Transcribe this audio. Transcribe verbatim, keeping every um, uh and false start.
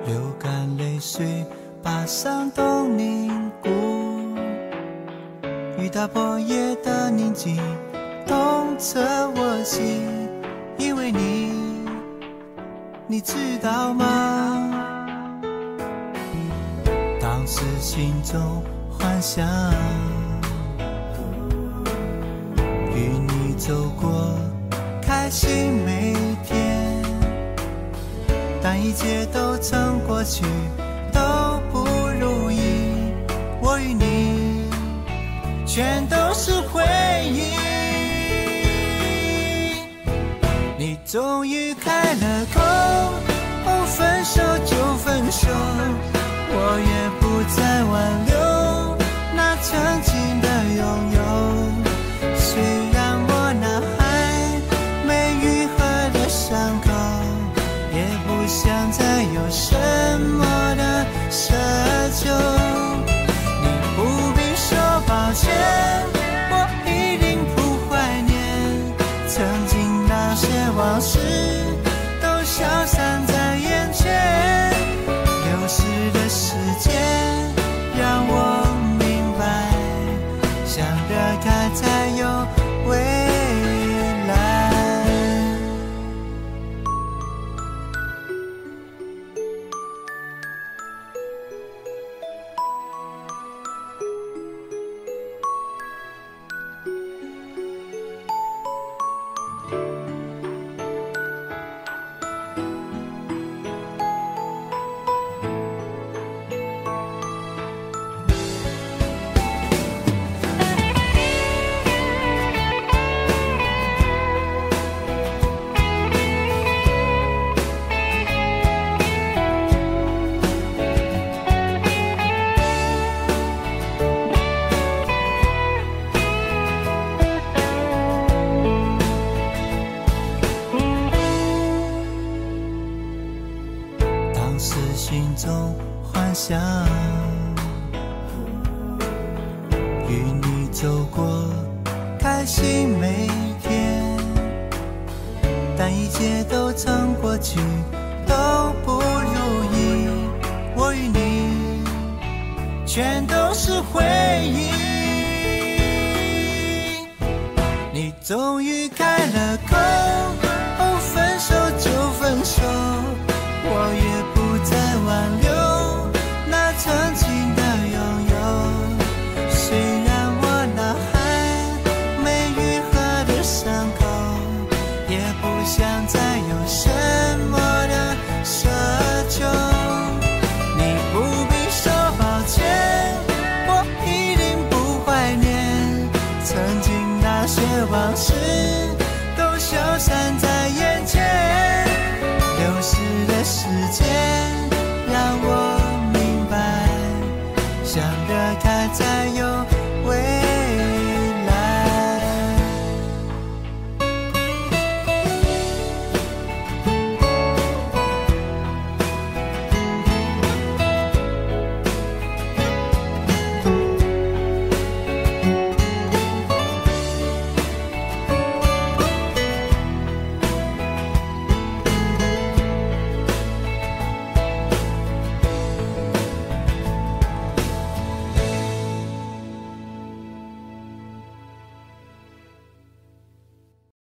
流干泪水，把伤痛凝固。雨打破夜的宁静，痛彻我心。因为你，你知道吗？当时心中幻想，与你走过开心每天，但一切都曾过去，都不如意。我与你全都是回忆。你终于开了口，哦，分手就分手，我也不再挽留那曾经的拥有。虽然我那还没愈合的伤口，也不想再有什么的奢求。你不必说抱歉，我一定不怀念曾经那些往事，都消散在眼前。流逝的时间让我明白，想得开才有未来。当时心中幻想，与你走过开心每天，但一切都曾过去，都不如意。我与你全都是回忆。你终于开了口，